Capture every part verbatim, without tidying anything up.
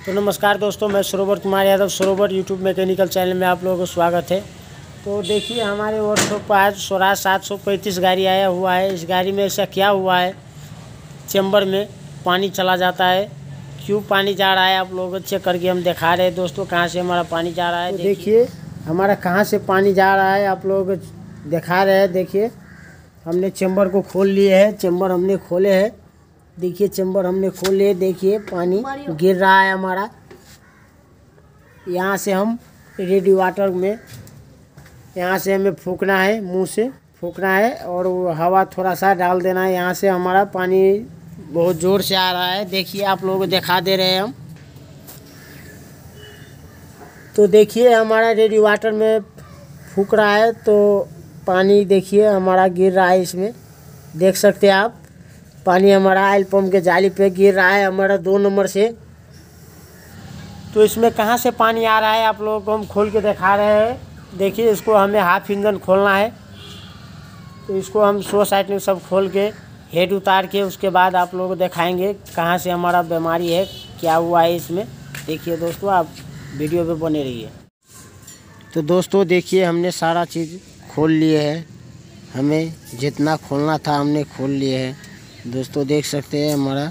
तो नमस्कार दोस्तों, मैं सरोवर कुमार यादव, सरोवर यूट्यूब मैकेनिकल चैनल में आप लोगों का स्वागत है। तो देखिए, हमारे वर्कशॉप पर आज स्वराज सात सौ पैंतीस गाड़ी आया हुआ है। इस गाड़ी में ऐसा क्या हुआ है, चैम्बर में पानी चला जाता है, क्यों पानी जा रहा है, आप लोग चेक करके हम दिखा रहे हैं दोस्तों कहाँ से हमारा पानी जा रहा है। तो देखिए हमारा कहाँ से पानी जा रहा है, आप लोग दिखा रहे हैं। देखिए हमने चैम्बर को खोल लिए है, चैम्बर हमने खोले हैं। देखिए चैम्बर हमने खोल लिए, देखिए पानी गिर रहा है हमारा। यहाँ से हम रेडी वाटर में, यहाँ से हमें फूकना है, मुंह से फूकना है और हवा थोड़ा सा डाल देना है। यहाँ से हमारा पानी बहुत ज़ोर से आ रहा है। देखिए आप लोगों को दिखा दे रहे हैं हम। तो देखिए हमारा रेडी वाटर में फूक रहा है, तो पानी देखिए हमारा गिर रहा है। इसमें देख सकते हैं आप, पानी हमारा ऑयल पंप के जाली पे गिर रहा है हमारा दो नंबर से। तो इसमें कहाँ से पानी आ रहा है आप लोगों को हम खोल के दिखा रहे हैं। देखिए इसको हमें हाफ इंजन खोलना है, तो इसको हम सो साइड में सब खोल के हेड उतार के उसके बाद आप लोगों को दिखाएंगे कहाँ से हमारा बीमारी है, क्या हुआ है इसमें। देखिए दोस्तों, आप वीडियो पे बने रहिए। तो दोस्तों देखिए हमने सारा चीज़ खोल लिए है, हमें जितना खोलना था हमने खोल लिए है। दोस्तों देख सकते हैं हमारा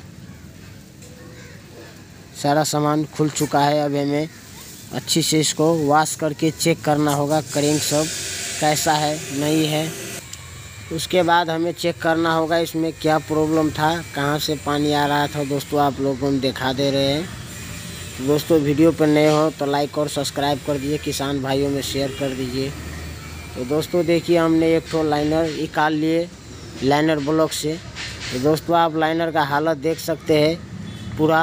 सारा सामान खुल चुका है। अब हमें अच्छी से इसको वॉश करके चेक करना होगा, करेंग सब कैसा है नहीं है। उसके बाद हमें चेक करना होगा इसमें क्या प्रॉब्लम था, कहाँ से पानी आ रहा था। दोस्तों आप लोगों को हम दिखा दे रहे हैं। तो दोस्तों वीडियो पर नए हो तो लाइक और सब्सक्राइब कर दीजिए, किसान भाइयों में शेयर कर दीजिए। तो दोस्तों देखिए हमने एक तो लाइनर निकाल लिए लाइनर ब्लॉक से। तो दोस्तों आप लाइनर का हालत देख सकते हैं, पूरा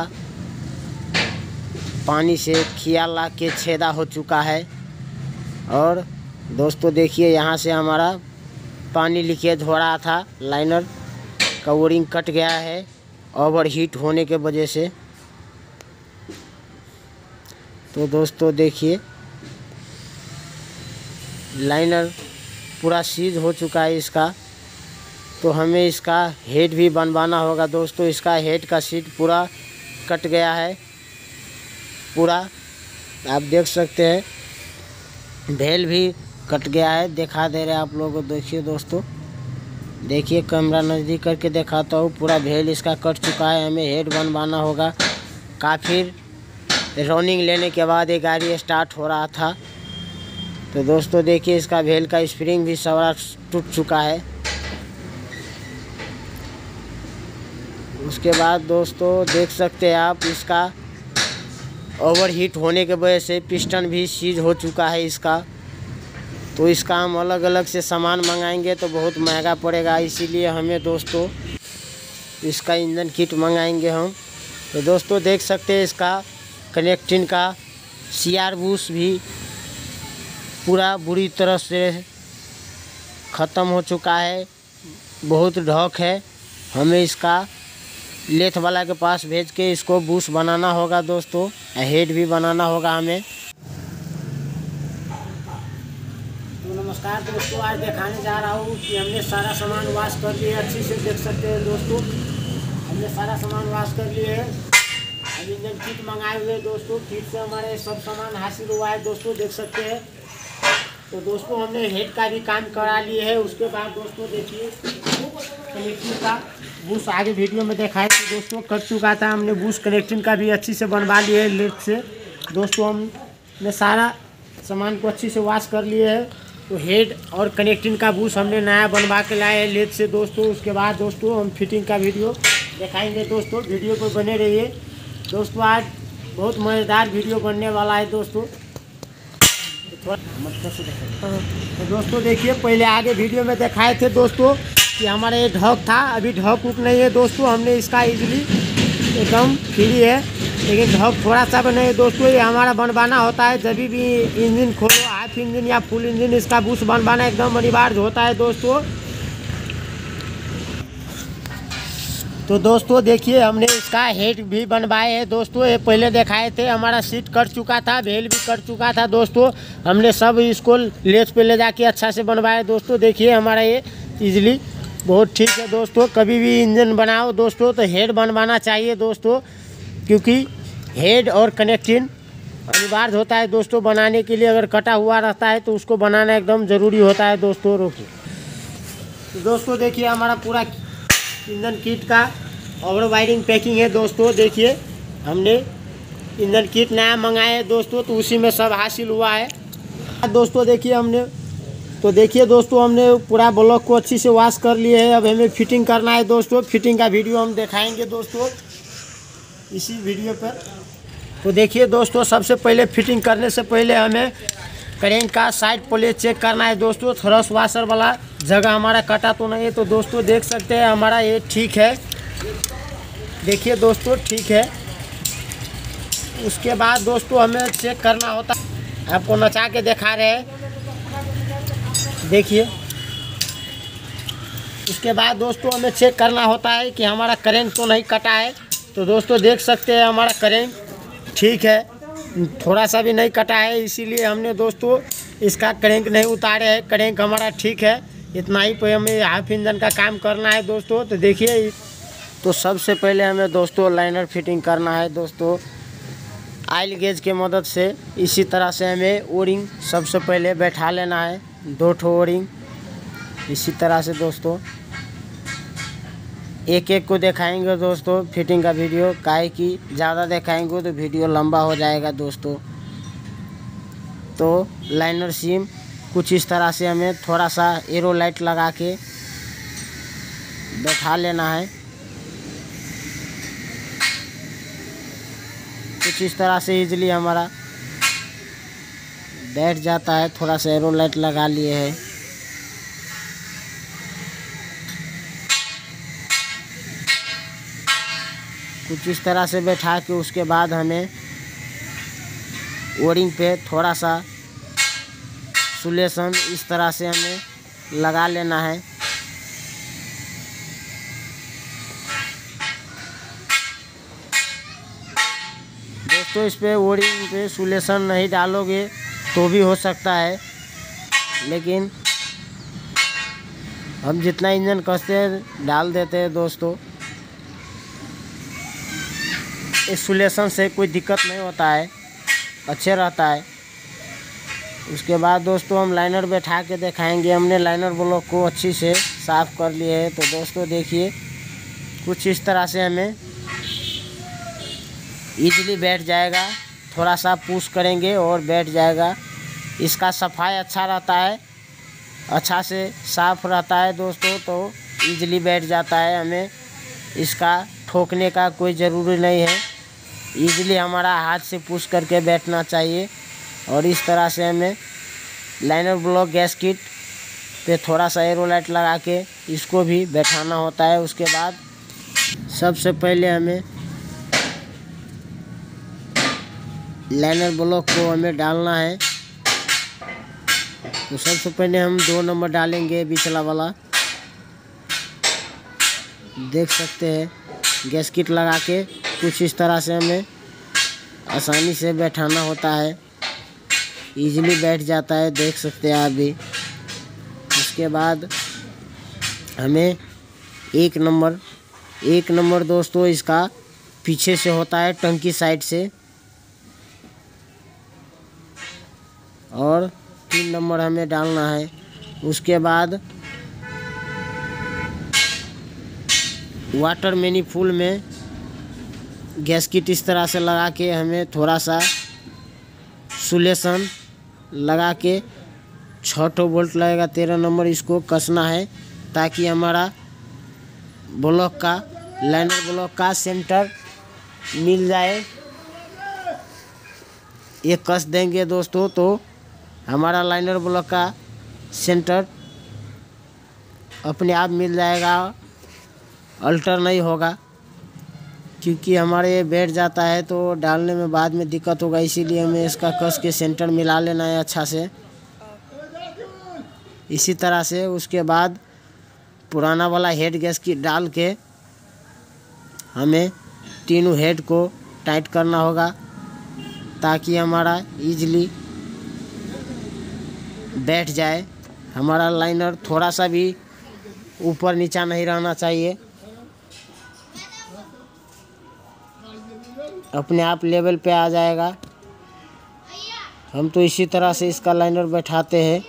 पानी से खिया ला के छेदा हो चुका है। और दोस्तों देखिए यहाँ से हमारा पानी लीकेज हो रहा था, लाइनर का ओरिंग कट गया है ओवर हीट होने के वजह से। तो दोस्तों देखिए लाइनर पूरा सीज हो चुका है इसका। तो हमें इसका हेड भी बनवाना होगा दोस्तों। इसका हेड का सीट पूरा कट गया है, पूरा आप देख सकते हैं। भेल भी कट गया है, दिखा दे रहे हैं आप लोगों को। देखिए दोस्तों, देखिए कैमरा नज़दीक करके दिखाता हूँ, पूरा भेल इसका कट चुका है। हमें हेड बनवाना होगा। काफ़ी रनिंग लेने के बाद ये गाड़ी स्टार्ट हो रहा था। तो दोस्तों देखिए इसका भेल का स्प्रिंग भी सारा टूट चुका है। उसके बाद दोस्तों देख सकते हैं आप, इसका ओवर हीट होने के वजह से पिस्टन भी सीज हो चुका है इसका। तो इसका हम अलग अलग से सामान मंगाएंगे तो बहुत महंगा पड़ेगा, इसीलिए हमें दोस्तों इसका इंजन किट मंगाएंगे हम। तो दोस्तों देख सकते हैं इसका कनेक्टिंग का सीआर बूस भी पूरा बुरी तरह से ख़त्म हो चुका है, बहुत ढॉक है। हमें इसका लेथ वाला के पास भेज के इसको बूस बनाना होगा दोस्तों, हेड भी बनाना होगा हमें। तो नमस्कार दोस्तों, आज दिखाने जा रहा हूँ कि हमने सारा सामान वॉश कर लिए। अच्छी से देख सकते हैं दोस्तों, हमने सारा सामान वॉश कर लिए है। अब इंजन किट मंगाए हुए दोस्तों, किट से हमारे सब सामान हासिल हुआ है दोस्तों, देख सकते हैं। तो दोस्तों हमने हेड का भी काम करा लिए है। उसके बाद दोस्तों देखिए कनेक्टिंग का बूस आगे वीडियो में दिखाए तो दोस्तों कट चुका था, हमने बूस कनेक्टिंग का भी अच्छी से बनवा लिए है लेथ से। दोस्तों हमने सारा सामान को अच्छी से वॉश कर लिए है। तो हेड और कनेक्टिंग का बूस हमने नया बनवा के लाए हैं लेथ से दोस्तों। उसके बाद दोस्तों हम फिटिंग का वीडियो दिखाएंगे दोस्तों, वीडियो को बने रहिए दोस्तों। आज बहुत मज़ेदार वीडियो बनने वाला है दोस्तों। तो दोस्तों देखिए पहले आगे वीडियो में दिखाए थे दोस्तों कि हमारा ये ढॉक था, अभी ढॉक उक नहीं है दोस्तों। हमने इसका इजीली एकदम फ्री है, लेकिन ढॉक थोड़ा सा भी नहीं है दोस्तों। ये हमारा बनवाना होता है जब भी इंजन खोलो, हाफ इंजन या फुल इंजन, इसका बूस बनवाना एकदम अनिवार्य होता है दोस्तों। तो दोस्तों देखिए हमने इसका हेड भी बनवाए हैं दोस्तों। ये पहले दिखाए थे, हमारा सीट कट चुका था, भेल भी कट चुका था दोस्तों। हमने सब इसको लेथ पे ले जाके अच्छा से बनवाए दोस्तों। देखिए हमारा ये इजीली बहुत ठीक है दोस्तों। कभी भी इंजन बनाओ दोस्तों तो हेड बनवाना चाहिए दोस्तों, क्योंकि हेड और कनेक्टिंग अनिवार्य होता है दोस्तों बनाने के लिए। अगर कटा हुआ रहता है तो उसको बनाना एकदम ज़रूरी होता है दोस्तों। रोकिए तो दोस्तों देखिए हमारा पूरा इंजन किट का ओवर वायरिंग पैकिंग है दोस्तों। देखिए हमने इंजन किट नया मंगाया है दोस्तों, तो उसी में सब हासिल हुआ है दोस्तों। देखिए हमने तो देखिए दोस्तों हमने पूरा ब्लॉक को अच्छी से वॉश कर लिए है। अब हमें फिटिंग करना है दोस्तों। फिटिंग का वीडियो हम दिखाएंगे दोस्तों इसी वीडियो पर। तो देखिए दोस्तों सबसे पहले फिटिंग करने से पहले हमें करेंट का साइड प्लेट चेक करना है दोस्तों। थ्रस्ट वाशर वाला जगह हमारा कटा तो नहीं है। तो दोस्तों देख सकते हैं हमारा ये ठीक है। देखिए दोस्तों ठीक है। उसके बाद दोस्तों हमें चेक करना होता है, आपको नचा के दिखा रहे हैं देखिए। उसके बाद दोस्तों हमें चेक करना होता है कि हमारा करेंट तो नहीं कटा है। तो दोस्तों देख सकते हैं हमारा करेंट ठीक है, थोड़ा सा भी नहीं कटा है। इसीलिए हमने दोस्तों इसका करेंट नहीं उतारे है। करेंट हमारा ठीक है। इतना ही पे हमें हाफ इंजन का काम करना है दोस्तों। तो देखिए तो सबसे पहले हमें दोस्तों लाइनर फिटिंग करना है दोस्तों ऑयल गेज के मदद से। इसी तरह से हमें ओरिंग सबसे पहले बैठा लेना है, दो ठो ओरिंग इसी तरह से दोस्तों। एक एक को दिखाएंगे दोस्तों फिटिंग का वीडियो, काहे कि ज़्यादा दिखाएंगे तो वीडियो लंबा हो जाएगा दोस्तों। तो लाइनर सीम कुछ इस तरह से हमें थोड़ा सा एरो लाइट लगा के बैठा लेना है। कुछ इस तरह से इजीली हमारा बैठ जाता है। थोड़ा सा एरो लाइट लगा लिए है। कुछ इस तरह से बैठा के उसके बाद हमें ओरिंग पे थोड़ा सा सुलेशन इस तरह से हमें लगा लेना है। दोस्तों इस पे ओरिंग पे सुलेशन नहीं डालोगे तो भी हो सकता है, लेकिन हम जितना इंजन कसते हैं डाल देते हैं दोस्तों। इंसुलेशन से कोई दिक्कत नहीं होता है, अच्छे रहता है। उसके बाद दोस्तों हम लाइनर बैठा के दिखाएंगे। हमने लाइनर ब्लॉक को अच्छी से साफ़ कर लिए है। तो दोस्तों देखिए कुछ इस तरह से हमें इजीली बैठ जाएगा। थोड़ा सा पुश करेंगे और बैठ जाएगा। इसका सफाई अच्छा रहता है, अच्छा से साफ़ रहता है दोस्तों, तो इजीली बैठ जाता है। हमें इसका ठोकने का कोई ज़रूरी नहीं है। इजीली हमारा हाथ से पुश करके बैठना चाहिए। और इस तरह से हमें लाइनर ब्लॉक गैस किट पे थोड़ा सा एरो लाइट लगा के इसको भी बैठाना होता है। उसके बाद सबसे पहले हमें लाइनर ब्लॉक को हमें डालना है। तो सबसे पहले हम दो नंबर डालेंगे, बिचला वाला देख सकते हैं। गैस किट लगा के कुछ इस तरह से हमें आसानी से बैठाना होता है। इजीली बैठ जाता है, देख सकते हैं आप भी। उसके बाद हमें एक नंबर एक नंबर दोस्तों इसका पीछे से होता है, टंकी साइड से। और तीन नंबर हमें डालना है। उसके बाद वाटर मैनिफोल्ड में गैस किट इस तरह से लगा के हमें थोड़ा सा सुलेशन लगा के छः ठो बोल्ट लगेगा, तेरह नंबर, इसको कसना है ताकि हमारा ब्लॉक का लाइनर ब्लॉक का सेंटर मिल जाए। ये कस देंगे दोस्तों तो हमारा लाइनर ब्लॉक का सेंटर अपने आप मिल जाएगा, अल्टर नहीं होगा। क्योंकि हमारे ये बैठ जाता है तो डालने में बाद में दिक्कत होगा, इसीलिए हमें इसका कस के सेंटर मिला लेना है अच्छा से। इसी तरह से उसके बाद पुराना वाला हेड गैस की डाल के हमें तीनों हेड को टाइट करना होगा ताकि हमारा इजीली बैठ जाए। हमारा लाइनर थोड़ा सा भी ऊपर नीचा नहीं रहना चाहिए। अपने आप लेवल पे आ जाएगा। हम तो इसी तरह से इसका लाइनर बैठाते हैं।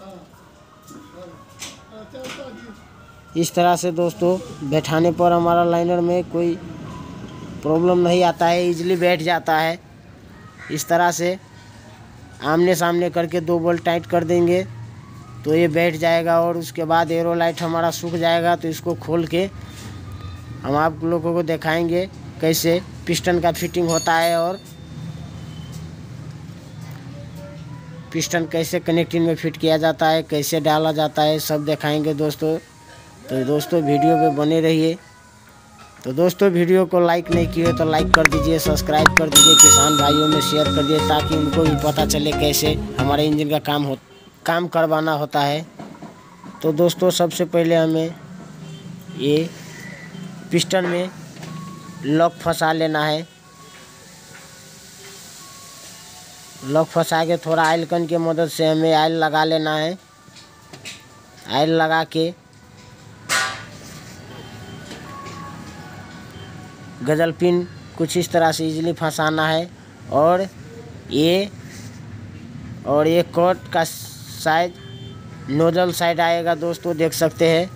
इस तरह से दोस्तों बैठाने पर हमारा लाइनर में कोई प्रॉब्लम नहीं आता है, इजीली बैठ जाता है। इस तरह से आमने सामने करके दो बोल्ट टाइट कर देंगे तो ये बैठ जाएगा। और उसके बाद एरो लाइट हमारा सूख जाएगा तो इसको खोल के हम आप लोगों को दिखाएंगे कैसे पिस्टन का फिटिंग होता है और पिस्टन कैसे कनेक्टिंग में फिट किया जाता है, कैसे डाला जाता है, सब दिखाएंगे दोस्तों। तो दोस्तों वीडियो पे बने रहिए। तो दोस्तों वीडियो को लाइक नहीं किए तो लाइक कर दीजिए, सब्सक्राइब कर दीजिए, किसान भाइयों में शेयर कर दीजिए ताकि उनको भी पता चले कैसे हमारे इंजन का काम हो काम करवाना होता है। तो दोस्तों सबसे पहले हमें ये पिस्टन में लॉक फंसा लेना है। लॉक फंसा के थोड़ा आयल गन की मदद से हमें आयल लगा लेना है। आयल लगा के गजल पिन कुछ इस तरह से इजीली फंसाना है। और ये और ये कट का साइज नोजल साइड आएगा दोस्तों, देख सकते हैं।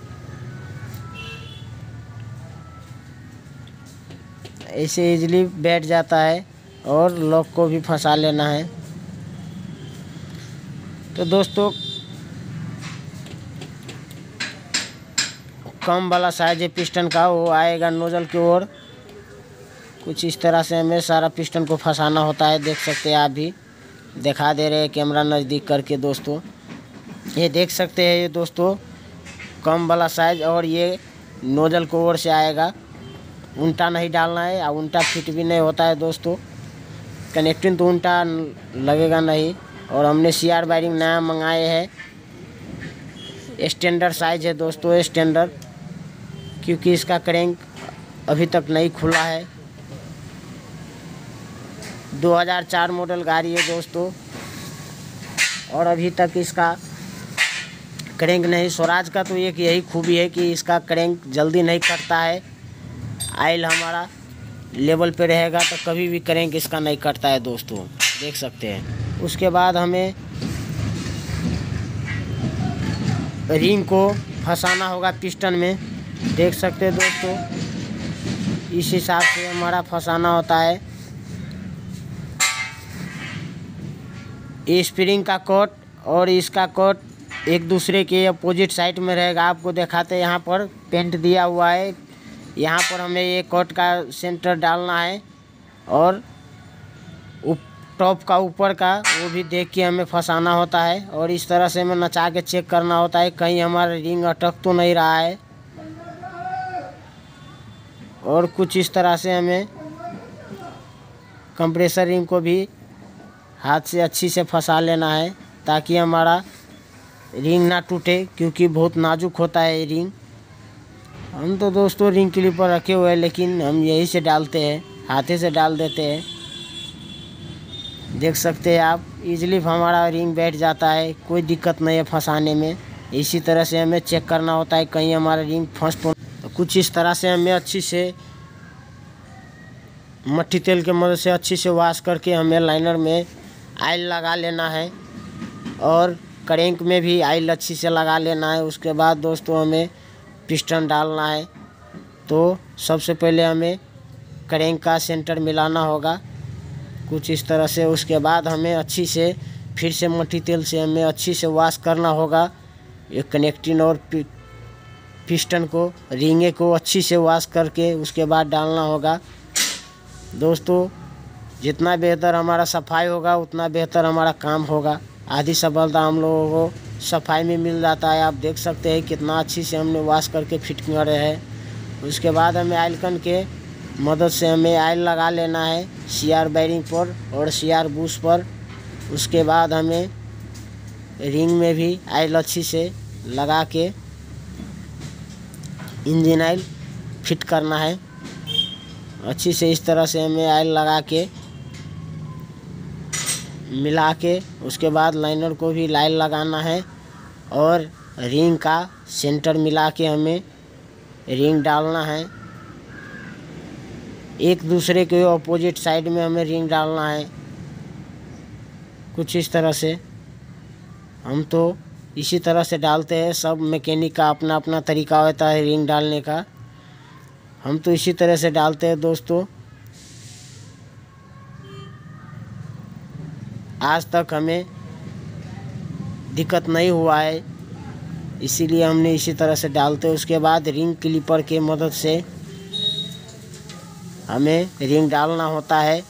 ऐसे इजीली बैठ जाता है और लॉक को भी फंसा लेना है। तो दोस्तों कम वाला साइज है पिस्टन का, वो आएगा नोजल की ओर। कुछ इस तरह से हमें सारा पिस्टन को फंसाना होता है, देख सकते हैं। आप भी दिखा दे रहे हैं कैमरा नज़दीक करके दोस्तों, ये देख सकते हैं। ये दोस्तों कम वाला साइज और ये नोजल को ओर से आएगा। उल्टा नहीं डालना है और उल्टा फिट भी नहीं होता है दोस्तों। कनेक्टिंग तो उल्टा लगेगा नहीं। और हमने सी आर वायरिंग नया मंगाए हैं, स्टैंडर्ड साइज है दोस्तों, स्टैंडर्ड, क्योंकि इसका क्रैंक अभी तक नहीं खुला है। दो हज़ार चार मॉडल गाड़ी है दोस्तों और अभी तक इसका क्रैंक नहीं। स्वराज का तो एक यही खूबी है कि इसका क्रैंक जल्दी नहीं कटता है। आयल हमारा लेवल पे रहेगा तो कभी भी क्रैंक इसका नहीं कटता है दोस्तों, देख सकते हैं। उसके बाद हमें रिंग को फंसाना होगा पिस्टन में, देख सकते हैं दोस्तों। इस हिसाब से हमारा फंसाना होता है। ये स्प्रिंग का कोट और इसका कोट एक दूसरे के अपोजिट साइड में रहेगा। आपको दिखाते हैं, यहाँ पर पेंट दिया हुआ है। यहाँ पर हमें ये कोट का सेंटर डालना है और टॉप का ऊपर का वो भी देख के हमें फंसाना होता है। और इस तरह से हमें नचा के चेक करना होता है कहीं हमारा रिंग अटक तो नहीं रहा है। और कुछ इस तरह से हमें कंप्रेसर रिंग को भी हाथ से अच्छी से फंसा लेना है ताकि हमारा रिंग ना टूटे, क्योंकि बहुत नाजुक होता है ये रिंग। हम तो दोस्तों रिंग क्लिपर रखे हुए हैं लेकिन हम यही से डालते हैं, हाथे से डाल देते हैं। देख सकते हैं आप, इजीली हमारा रिंग बैठ जाता है, कोई दिक्कत नहीं है फंसाने में। इसी तरह से हमें चेक करना होता है कहीं हमारा रिंग फंस तो। तो कुछ इस तरह से हमें अच्छी से मट्टी तेल के मदद से अच्छी से वॉश करके हमें लाइनर में आयल लगा लेना है और क्रैंक में भी आयल अच्छी से लगा लेना है। उसके बाद दोस्तों हमें पिस्टन डालना है। तो सबसे पहले हमें क्रैंक का सेंटर मिलाना होगा कुछ इस तरह से। उसके बाद हमें अच्छी से फिर से मट्टी तेल से हमें अच्छी से वॉश करना होगा ये कनेक्टिंग और पिस्टन को, रिंगे को अच्छी से वॉश करके उसके बाद डालना होगा दोस्तों। जितना बेहतर हमारा सफाई होगा उतना बेहतर हमारा काम होगा। आधी सफलता हम लोगों को सफाई में मिल जाता है। आप देख सकते हैं कितना अच्छी से हमने वॉश करके फिट कर रहे हैं। उसके बाद हमें आयल गन के मदद से हमें आयल लगा लेना है सी आर वायरिंग पर और सी आर बूस पर। उसके बाद हमें रिंग में भी आयल अच्छी से लगा के इंजन आयल फिट करना है अच्छी से। इस तरह से हमें आयल लगा के मिला के उसके बाद लाइनर को भी लाइन लगाना है और रिंग का सेंटर मिला के हमें रिंग डालना है। एक दूसरे के ऑपोजिट साइड में हमें रिंग डालना है। कुछ इस तरह से हम तो इसी तरह से डालते हैं। सब मैकेनिक का अपना अपना तरीका होता है रिंग डालने का। हम तो इसी तरह से डालते हैं दोस्तों। आज तक हमें दिक्कत नहीं हुआ है, इसीलिए हमने इसी तरह से डालते हैं। उसके बाद रिंग क्लिपर के मदद से हमें रिंग डालना होता है।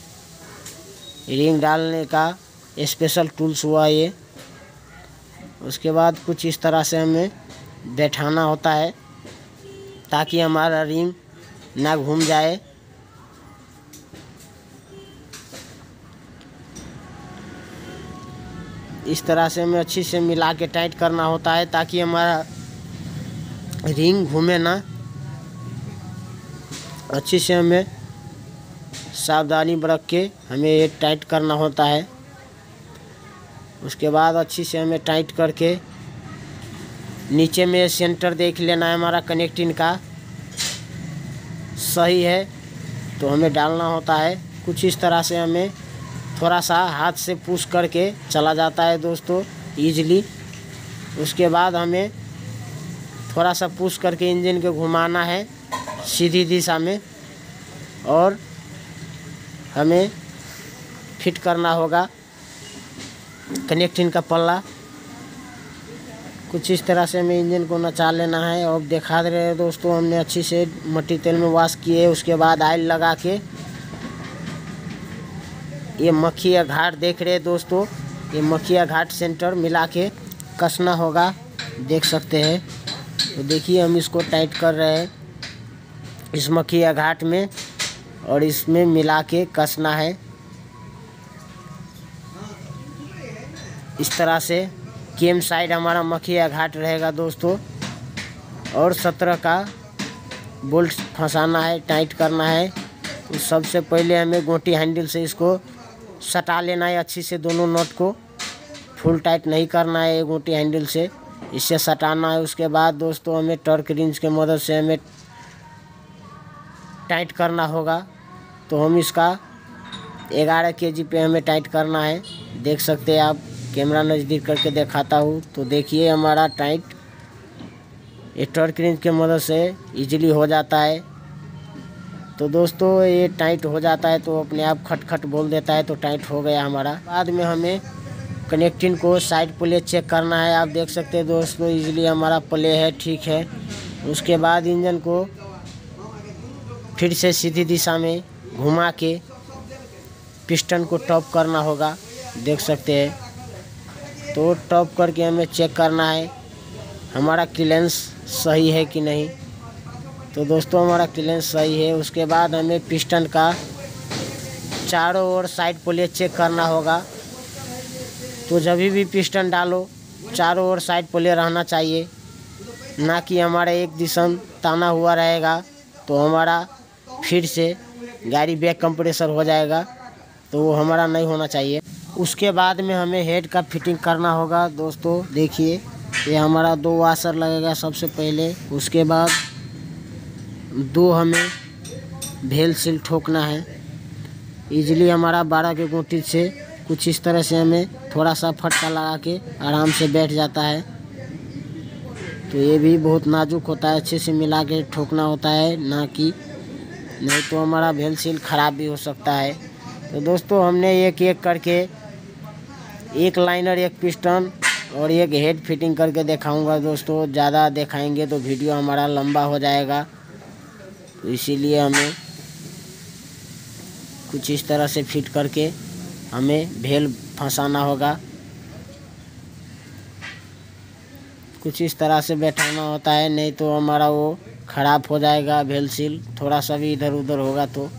रिंग डालने का स्पेशल टूल्स हुआ ये। उसके बाद कुछ इस तरह से हमें बैठाना होता है ताकि हमारा रिंग ना घूम जाए। इस तरह से हमें अच्छी से मिला के टाइट करना होता है ताकि हमारा रिंग घूमे ना। अच्छी से हमें सावधानी बरत के हमें ये टाइट करना होता है। उसके बाद अच्छी से हमें टाइट करके नीचे में सेंटर देख लेना है हमारा कनेक्टिंग का सही है तो हमें डालना होता है। कुछ इस तरह से हमें थोड़ा सा हाथ से पुश करके चला जाता है दोस्तों ईजिली। उसके बाद हमें थोड़ा सा पुश करके इंजन को घुमाना है सीधी दिशा में और हमें फिट करना होगा कनेक्टिंग का पल्ला। कुछ इस तरह से हमें इंजन को नचा लेना है। और दिखा दे रहे हैं दोस्तों, हमने अच्छी से मट्टी तेल में वॉश किए। उसके बाद ऑयल लगा के ये मखिया घाट देख रहे हैं दोस्तों, ये मखिया घाट सेंटर मिला के कसना होगा, देख सकते हैं। तो देखिए हम इसको टाइट कर रहे हैं इस मखिया घाट में और इसमें मिला के कसना है इस तरह से। केम साइड हमारा मखिया घाट रहेगा दोस्तों और सत्रह का बोल्ट फंसाना है, टाइट करना है। तो सबसे पहले हमें गोटी हैंडल से इसको सटा लेना है अच्छी से। दोनों नट को फुल टाइट नहीं करना है, गोटी हैंडल से इससे सटाना है। उसके बाद दोस्तों हमें टर्क रिंच के मदद से हमें टाइट करना होगा। तो हम इसका ग्यारह के जी पे हमें टाइट करना है। देख सकते हैं आप, कैमरा नज़दीक करके दिखाता हूँ तो देखिए हमारा टाइट ये टर्क रिंच के मदद से इजीली हो जाता है। तो दोस्तों ये टाइट हो जाता है तो अपने आप खट खट बोल देता है, तो टाइट हो गया हमारा। बाद में हमें कनेक्टिंग को साइड प्ले चेक करना है। आप देख सकते हैं दोस्तों इजीली हमारा प्ले है, ठीक है। उसके बाद इंजन को फिर से सीधी दिशा में घुमा के पिस्टन को टॉप करना होगा, देख सकते हैं। तो टॉप करके हमें चेक करना है हमारा क्लियरेंस सही है कि नहीं। तो दोस्तों हमारा क्लियरेंस सही है। उसके बाद हमें पिस्टन का चारों ओर साइड प्ले चेक करना होगा। तो जब भी पिस्टन डालो चारों ओर साइड प्ले रहना चाहिए, ना कि हमारा एक दिशा ताना हुआ रहेगा तो हमारा फिर से गाड़ी बैक कंप्रेसर हो जाएगा, तो वो हमारा नहीं होना चाहिए। उसके बाद में हमें हेड का फिटिंग करना होगा दोस्तों। देखिए ये हमारा दो वाशर लगेगा सबसे पहले। उसके बाद दो हमें भेल सील ठोकना है इजीली हमारा बारह के गोटी से। कुछ इस तरह से हमें थोड़ा सा फटका लगा के आराम से बैठ जाता है। तो ये भी बहुत नाजुक होता है, अच्छे से मिला के ठोकना होता है, ना कि नहीं तो हमारा भेल सील ख़राब भी हो सकता है। तो दोस्तों हमने एक एक करके एक लाइनर, एक पिस्टन और एक हेड फिटिंग करके दिखाऊंगा दोस्तों। ज़्यादा दिखाएंगे तो वीडियो हमारा लंबा हो जाएगा, तो इसीलिए हमें कुछ इस तरह से फिट करके हमें भेल फंसाना होगा। कुछ इस तरह से बैठाना होता है, नहीं तो हमारा वो ख़राब हो जाएगा भेल सील, थोड़ा सा भी इधर उधर होगा तो।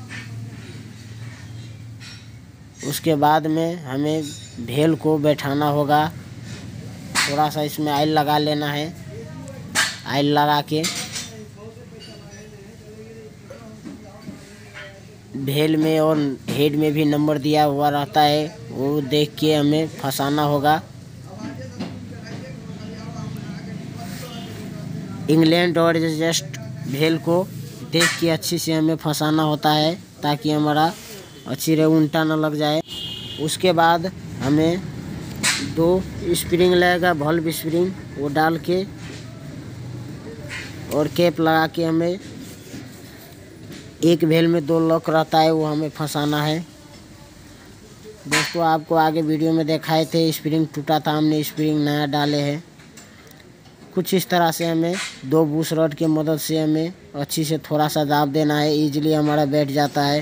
उसके बाद में हमें भेल को बैठाना होगा। थोड़ा सा इसमें ऑयल लगा लेना है। ऑयल लगा के भेल में और हेड में भी नंबर दिया हुआ रहता है, वो देख के हमें फंसाना होगा। इंग्लैंड और एडजस्ट भेल को देख के अच्छी से हमें फंसाना होता है ताकि हमारा अच्छी रहे, उल्टा ना लग जाए। उसके बाद हमें दो स्प्रिंग लगेगा, बल्ब स्प्रिंग, वो डाल के और कैप लगा के हमें एक भेल में दो लॉक रहता है, वो हमें फंसाना है। दोस्तों आपको आगे वीडियो में दिखाए थे स्प्रिंग टूटा था, हमने स्प्रिंग नया डाले हैं। कुछ इस तरह से हमें दो बूश रॉड की मदद से हमें अच्छी से थोड़ा सा दाब देना है, इजीली हमारा बैठ जाता है।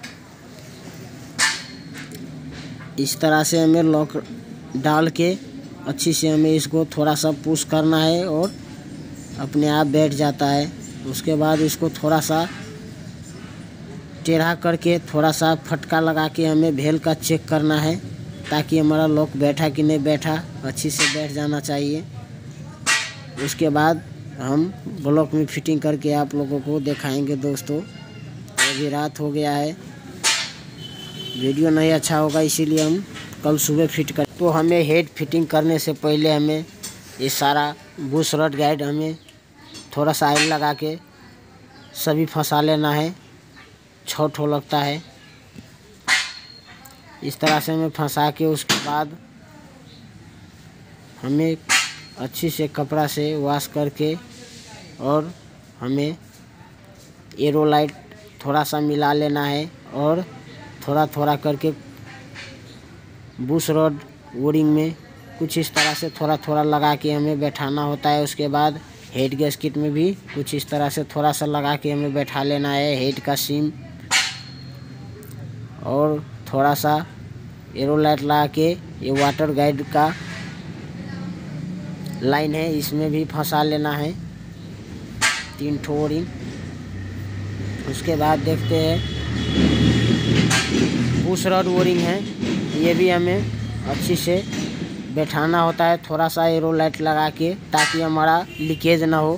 इस तरह से हमें लॉक डाल के अच्छी से हमें इसको थोड़ा सा पुश करना है और अपने आप बैठ जाता है। उसके बाद इसको थोड़ा सा टेढ़ा करके थोड़ा सा फटका लगा के हमें भेल का चेक करना है ताकि हमारा लॉक बैठा कि नहीं बैठा, अच्छी से बैठ जाना चाहिए। उसके बाद हम ब्लॉक में फिटिंग करके आप लोगों को दिखाएंगे। दोस्तों अभी रात हो गया है, वीडियो नहीं अच्छा होगा इसीलिए हम कल सुबह फिट कर। तो हमें हेड फिटिंग करने से पहले हमें ये सारा बुश रॉड गाइड हमें थोड़ा सा ऑयल लगा के सभी फंसा लेना है। छः ठो लगता है, इस तरह से हमें फंसा के उसके बाद हमें अच्छी से कपड़ा से वॉश करके और हमें एरोलाइट थोड़ा सा मिला लेना है और थोड़ा थोड़ा करके बुश रॉड वोरिंग में कुछ इस तरह से थोड़ा थोड़ा लगा के हमें बैठाना होता है। उसके बाद हेड गैस्केट में भी कुछ इस तरह से थोड़ा सा लगा के हमें बैठा लेना है। हेड का सीम और थोड़ा सा एरोलाइट लगा के ये वाटर गाइड का लाइन है, इसमें भी फंसा लेना है तीन ठो वोरिंग। उसके बाद देखते हैं बुश रॉड वोरिंग है, ये भी हमें अच्छी से बैठाना होता है थोड़ा सा एरोलाइट लगा के ताकि हमारा लीकेज ना हो।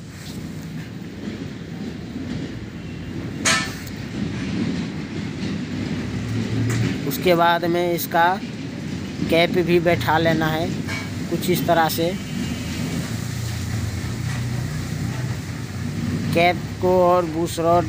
उसके बाद में इसका कैप भी बैठा लेना है कुछ इस तरह से। कैप को और बुश रॉड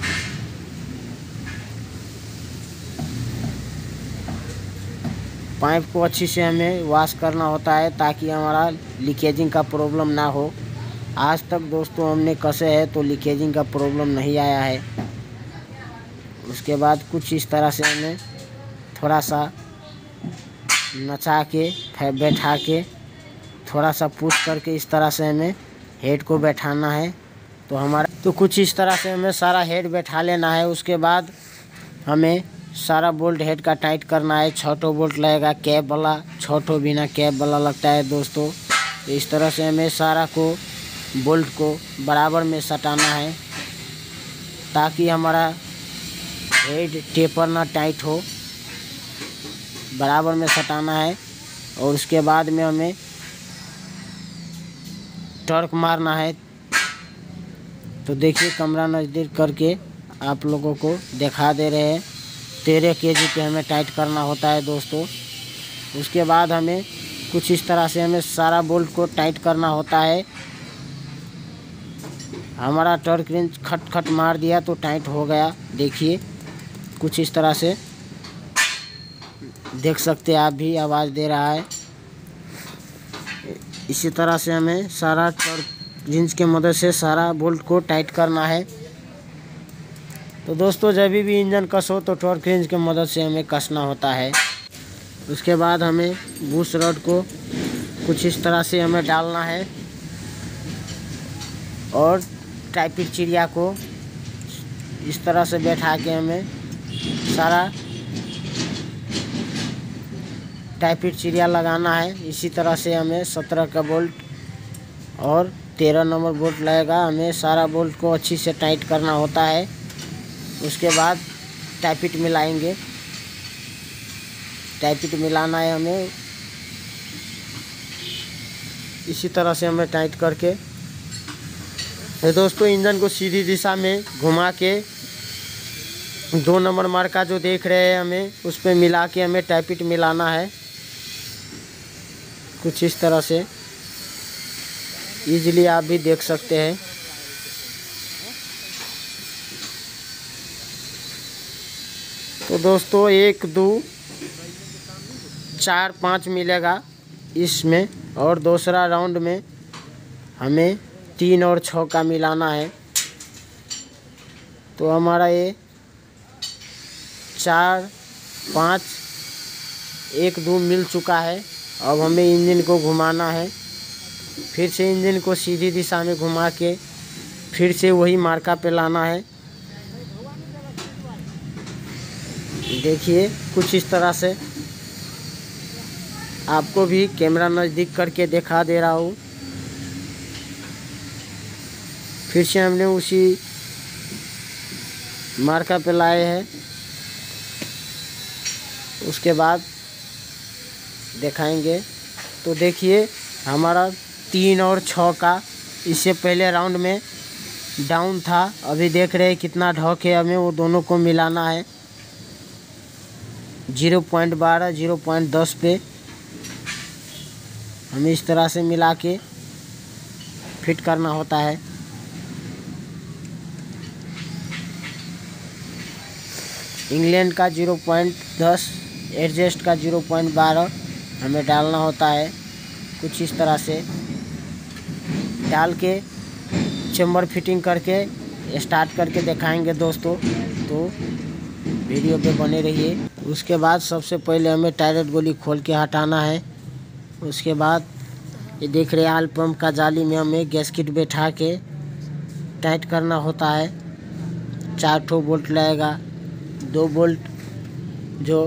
पाइप को अच्छी से हमें वॉश करना होता है ताकि हमारा लीकेजिंग का प्रॉब्लम ना हो। आज तक दोस्तों हमने कसे है तो लीकेजिंग का प्रॉब्लम नहीं आया है। उसके बाद कुछ इस तरह से हमें थोड़ा सा नचा के फिर बैठा के थोड़ा सा पुश करके इस तरह से हमें हेड को बैठाना है। तो हमारा तो कुछ इस तरह से हमें सारा हेड बैठा लेना है। उसके बाद हमें सारा बोल्ट हेड का टाइट करना है। छोटो बोल्ट लगेगा कैप वाला, छोटो बिना कैप वाला लगता है दोस्तों। तो इस तरह से हमें सारा को बोल्ट को बराबर में सटाना है ताकि हमारा हेड टेपर ना टाइट हो, बराबर में सटाना है। और उसके बाद में हमें टॉर्क मारना है। तो देखिए कैमरा नज़दीक करके आप लोगों को दिखा दे रहे हैं। तेरह केजी पे हमें टाइट करना होता है दोस्तों। उसके बाद हमें कुछ इस तरह से हमें सारा बोल्ट को टाइट करना होता है। हमारा टॉर्क रिंच खट खट मार दिया तो टाइट हो गया। देखिए कुछ इस तरह से देख सकते हैं आप भी, आवाज़ दे रहा है। इसी तरह से हमें सारा टॉर्क रिंच के मदद से सारा बोल्ट को टाइट करना है। तो दोस्तों जब भी इंजन कसो तो टॉर्क रिंच के मदद से हमें कसना होता है। उसके बाद हमें बुश रॉड को कुछ इस तरह से हमें डालना है और टाइपिट चिड़िया को इस तरह से बैठा के हमें सारा टाइपिट चिड़िया लगाना है। इसी तरह से हमें सत्रह का बोल्ट और तेरह नंबर बोल्ट लगेगा। हमें सारा बोल्ट को अच्छी से टाइट करना होता है। उसके बाद टाइपिट मिलाएंगे। टाइपिट मिलाना है हमें, इसी तरह से हमें टाइट करके तो दोस्तों इंजन को सीधी दिशा में घुमा के दो नंबर मार्का जो देख रहे हैं हमें उस पर मिला के हमें टाइपिट मिलाना है कुछ इस तरह से। इजीली आप भी देख सकते हैं। तो दोस्तों एक दो चार पाँच मिलेगा इसमें, और दूसरा राउंड में हमें तीन और छः का मिलाना है। तो हमारा ये चार पाँच एक दो मिल चुका है। अब हमें इंजन को घुमाना है, फिर से इंजन को सीधी दिशा में घुमा के फिर से वही मार्का पे लाना है। देखिए कुछ इस तरह से, आपको भी कैमरा नज़दीक करके दिखा दे रहा हूँ। फिर से हमने उसी मार्का पे लाए हैं, उसके बाद दिखाएंगे। तो देखिए हमारा तीन और छः का इससे पहले राउंड में डाउन था, अभी देख रहे हैं कितना ढक है। हमें वो दोनों को मिलाना है जीरो पॉइंट बारह जीरो पॉइंट दस पे। हमें इस तरह से मिला के फिट करना होता है। इंग्लैंड का जीरो पॉइंट दस, एडजस्ट का जीरो पॉइंट बारह हमें डालना होता है। कुछ इस तरह से डाल के चेम्बर फिटिंग करके स्टार्ट करके दिखाएंगे दोस्तों, तो वीडियो पे बने रहिए। उसके बाद सबसे पहले हमें टायरेट गोली खोल के हटाना है। उसके बाद ये देख रहे हैं ऑयल पंप का जाली में हमें गैस्केट बैठा के टाइट करना होता है। चार ठो बोल्ट लगेगा, दो बोल्ट जो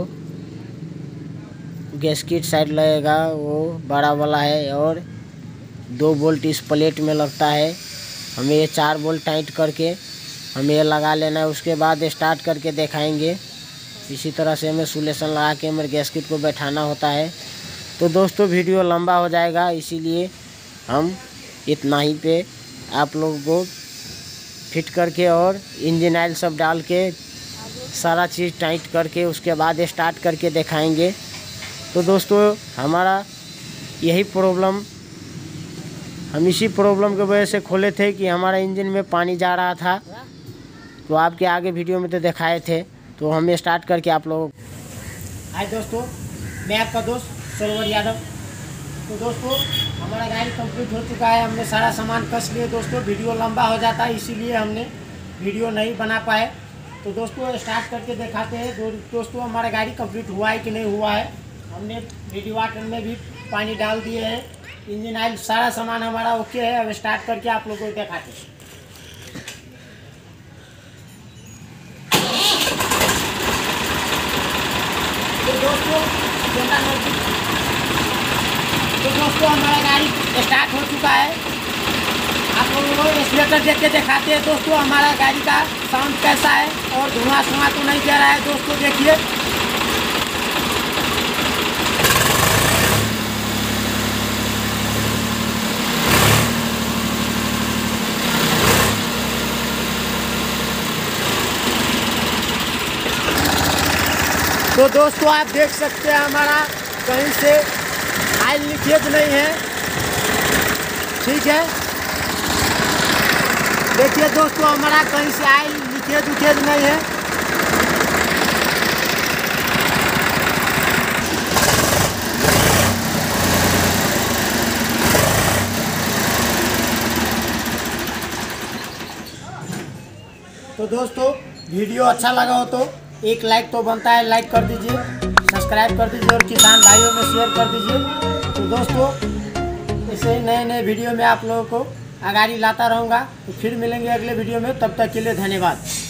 गैस्केट साइड लगेगा वो बड़ा वाला है, और दो बोल्ट इस प्लेट में लगता है। हमें ये चार बोल्ट टाइट करके हमें ये लगा लेना है। उसके बाद स्टार्ट करके दिखाएंगे। इसी तरह से हमें सुलेशन लगा के हमें गैस्केट को बैठाना होता है। तो दोस्तों वीडियो लंबा हो जाएगा, इसीलिए हम इतना ही पे आप लोगों को फिट करके और इंजन ऑयल सब डाल के सारा चीज़ टाइट करके उसके बाद स्टार्ट करके दिखाएंगे। तो दोस्तों हमारा यही प्रॉब्लम, हम इसी प्रॉब्लम की वजह से खोले थे कि हमारा इंजन में पानी जा रहा था। तो आपके आगे वीडियो में तो दिखाए थे, तो हमें स्टार्ट करके आप लोगों। हाय दोस्तों, मैं आपका दोस्त सरोवर यादव। तो दोस्तों हमारा गाड़ी कंप्लीट हो चुका है, हमने सारा सामान कस लिए। दोस्तों वीडियो लंबा हो जाता है, इसीलिए हमने वीडियो नहीं बना पाए। तो दोस्तों स्टार्ट करके दिखाते हैं। दो, दोस्तों हमारा गाड़ी कंप्लीट हुआ है कि नहीं हुआ है। हमने वीडियो वाटर में भी पानी डाल दिए हैं, इंजन ऑयल सारा सामान हमारा ओके है। अब स्टार्ट करके आप लोगों को दिखाते हैं। तो दोस्तों तो दोस्तों हमारा गाड़ी स्टार्ट हो चुका है। आप लोगों को एक्सीलेटर देख के दिखाते हैं दोस्तों हमारा गाड़ी का साउंड कैसा है, और धुआं धुआं तो नहीं दे रहा है। दोस्तों देखिए तो दोस्तों आप देख सकते हैं हमारा कहीं से ऑयल लीकेज नहीं है, ठीक है। देखिए दोस्तों हमारा कहीं से ऑयल लीकेज उकेज नहीं है। तो दोस्तों वीडियो अच्छा लगा हो तो एक लाइक तो बनता है, लाइक कर दीजिए, सब्सक्राइब कर दीजिए और किसान भाइयों में शेयर कर दीजिए। तो दोस्तों ऐसे नए नए वीडियो में आप लोगों को आगाड़ी लाता रहूँगा। तो फिर मिलेंगे अगले वीडियो में, तब तक के लिए धन्यवाद।